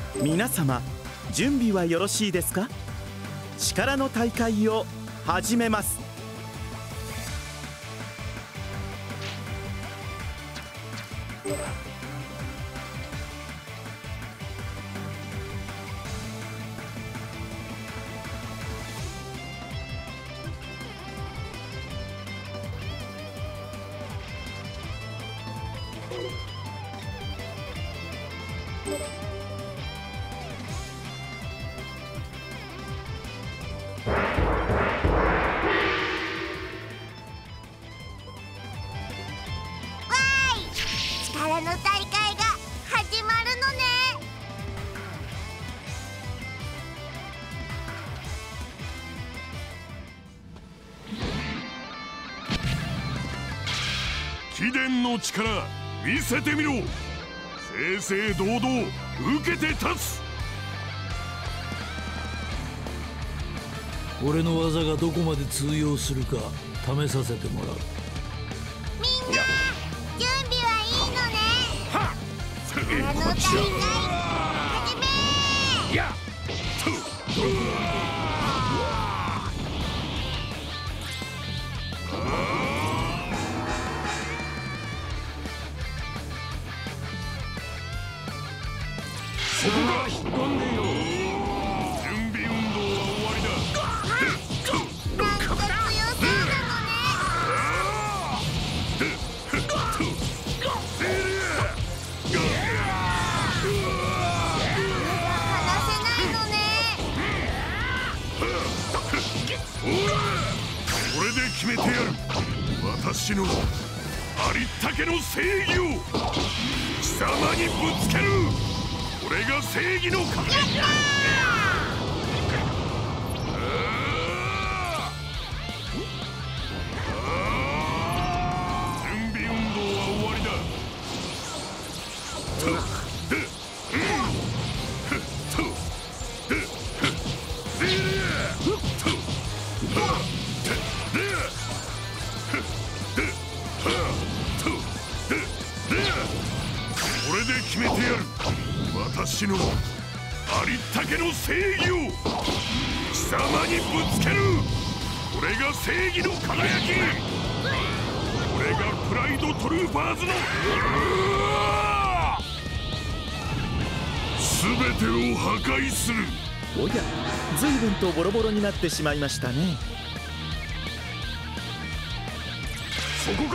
皆様、準備はよろしいですか？力の大会を始めます。 力の大会が始まるのね。 秘伝の力見せてみろ。正々堂々受けて立つ。 俺の技がどこまで通用するか試させてもらう。 みんな準備はいいのね。力の大会始め。 やっそこが引っ込んでよ。準備運動は終わりだ。 なんか強そうなのね。離せないのね。 これで決めてやる。私のありったけの正義を貴様にぶつける。これが正義の輝きだ。準備運動は終わりだ。これで決めてやる。私のありったけの正義を貴様にぶつける。これが正義の輝き。これがプライドトルーパーズの全てを破壊する。 おや、随分とボロボロになってしまいましたね。 そこか。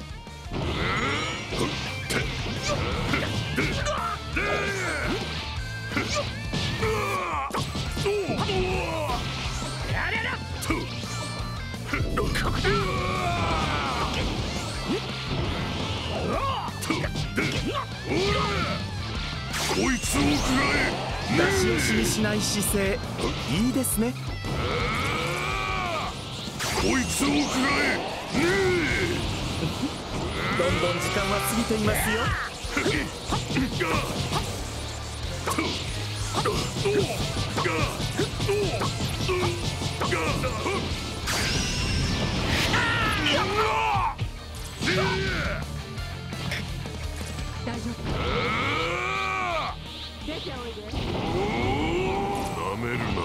こいつを食らえ。 出し惜しみしない姿勢、いいですね。 こいつを食らえ。 どんどん時間は過ぎていますよ。 大丈夫。出ておいで。 なめるなよ。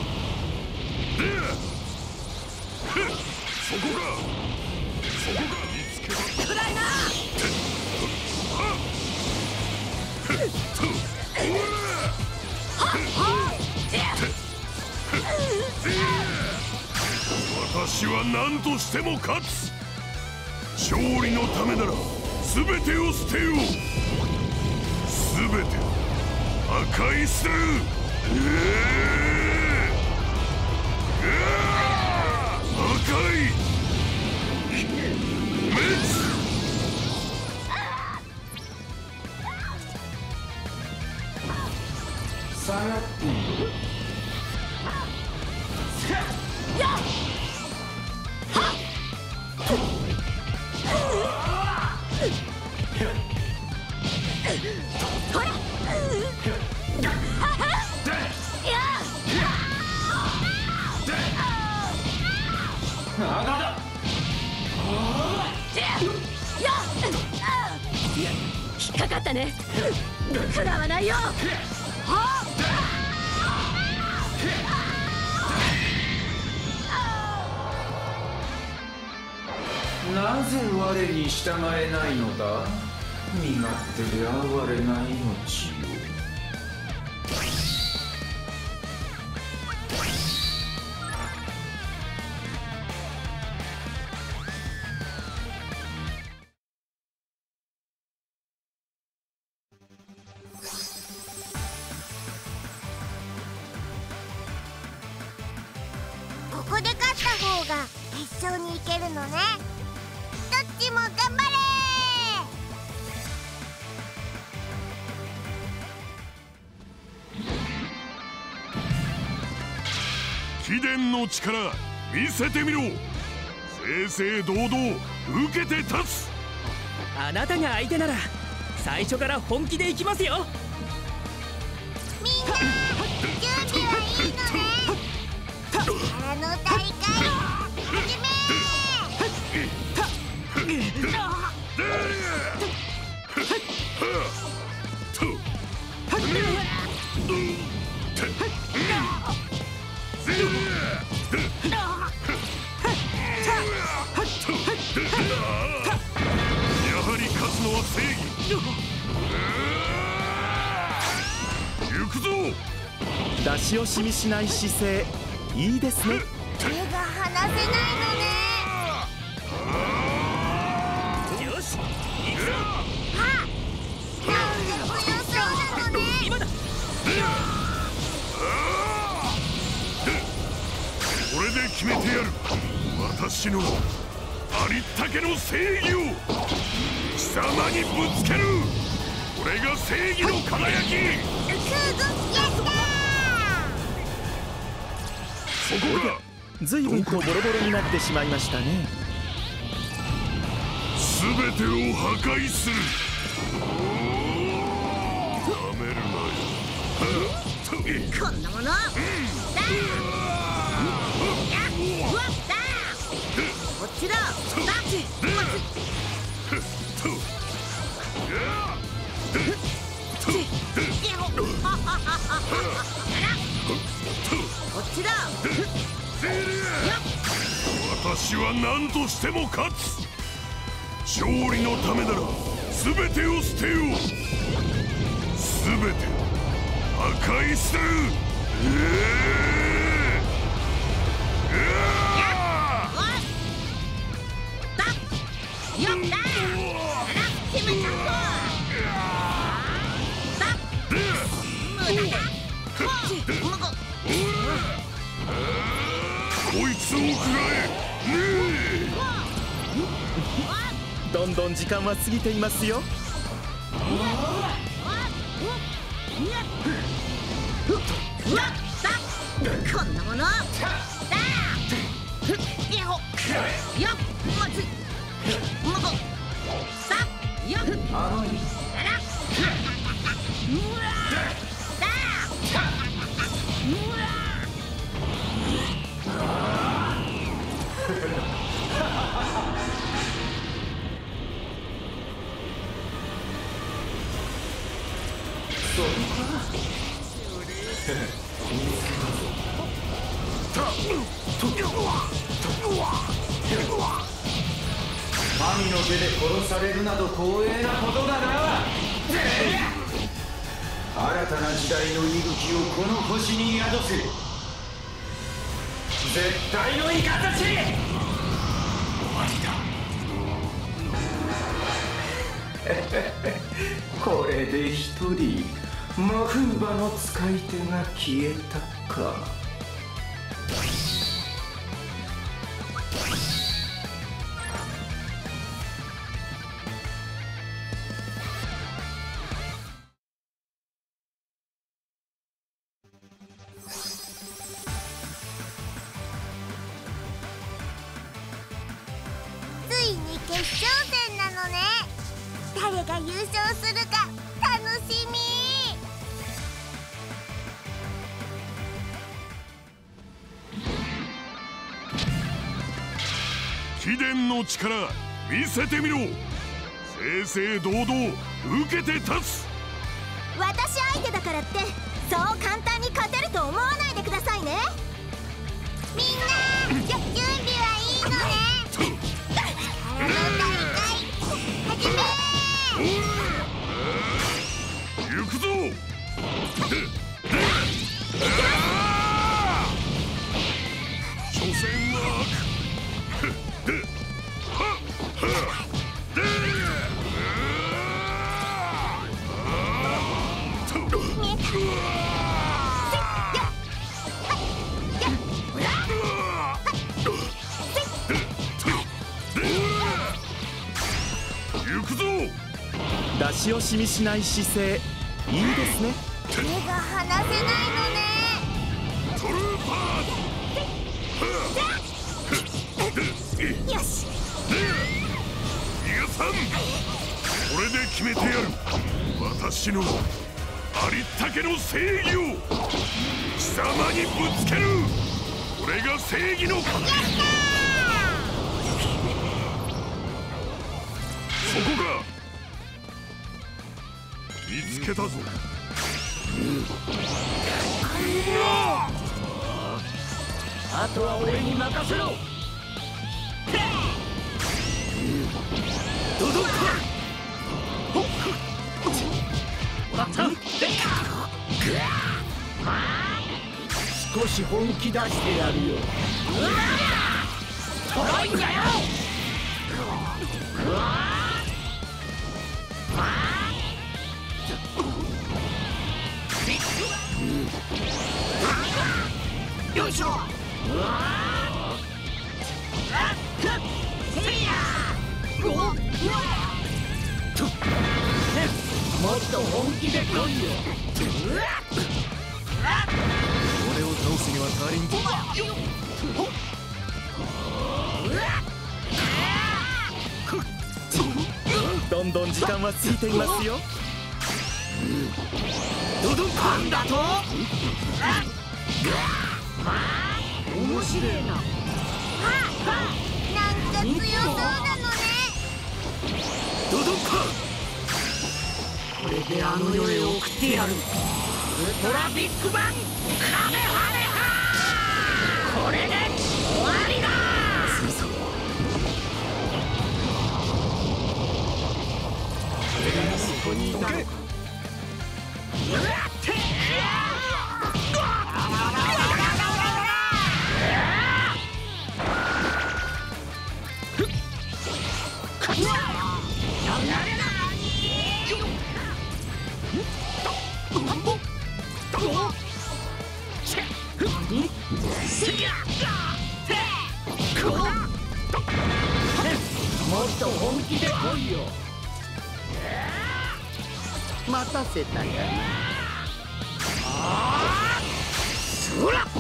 そこか。そこか。見つけた。 暗いな。 私は何としても勝つ。勝利のためなら全てを捨てよう。全て破壊する。破壊滅。 下がっている。 引っかかったね。食らわないよ。はっなぜ我に従えないのだ。身勝手で哀れな命を。 ここで勝った方が決勝に行けるのね。どっちも頑張れー。秘伝の力見せてみろ。正々堂々受けて立つ。 あなたが相手なら最初から本気でいきますよ。 みんな準備はいいのね。力の大会始めやはり勝つのは正義。行くぞ。 出し惜しみしない姿勢いいですね。 手が離せないのね。 よし行くぞ。 あ、なんで強そうなのね。 今だ。 これで決めてやる。私のありったけの正義を貴様にぶつける。これが正義の輝き。 やったそこが随分とボロボロになってしまいましたね。 全てを破壊する。やめるなよ。 こんなもの。こっちだ。こっちだ。 私は何としても勝つ。勝利のためなら全てを捨てよう。全て破壊する。こいつを食らえ。 どんどん時間は過ぎていますよ。 こんなもの。 神の手で殺されるなど光栄なことだな。新たな時代の息吹をこの星に宿せ。絶対のイカたち。終わりだ。これで一人魔風魔の使い手が消えたか。 ついに決勝戦なのね。誰が優勝するか楽しみ。 秘伝の力見せてみろ。正々堂々受けて立つ。 私相手だからってそう簡単に勝てると思わないでくださいね。みんな準備はいいのね。力の大会始め。 行くぞ。所詮は行くぞ。 出し惜しみしない姿勢、いいですね。 目が離せないのね。 トルーパーよし。 逃がさん。これで決めてやる。私のありったけの正義を貴様にぶつける。これが正義の輝き。そこか。見つけたぞ。 あとは俺に任せろ。ドドンパ少し本気出してやるよ。 トロいんだよ。よいしょ。もっと本気で来いよ。 俺を倒すには足りんぞ。どんどん時間は過ぎていますよ。 ドドンパンだと。面白いな。 なんか強そうなのね。 ドドンパン。これであの世へ送ってやる。ウルトラビッグバンカメハメハ。これで終わりだ。そこにいたのか。もっと本気で来いよ。待たせたやな。そら。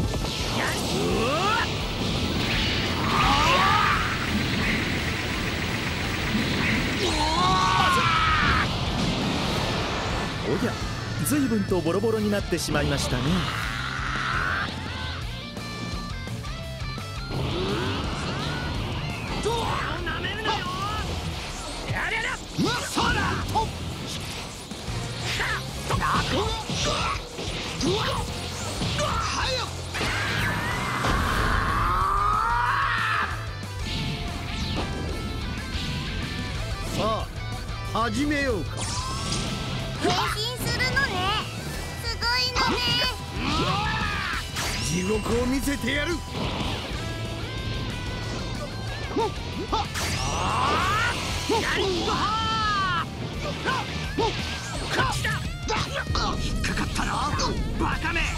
おや、随分とボロボロになってしまいましたね。 さあ始めようか。 変身するのね。すごいのね。 地獄を見せてやる。 引っかかったな、バカめ。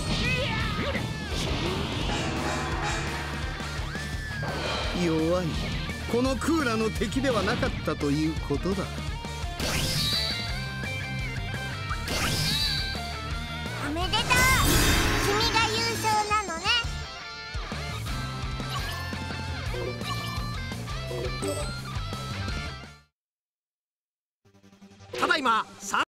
弱い。このクーラの敵ではなかったということだ。 おめでとう。君が優勝なのね。 ただいま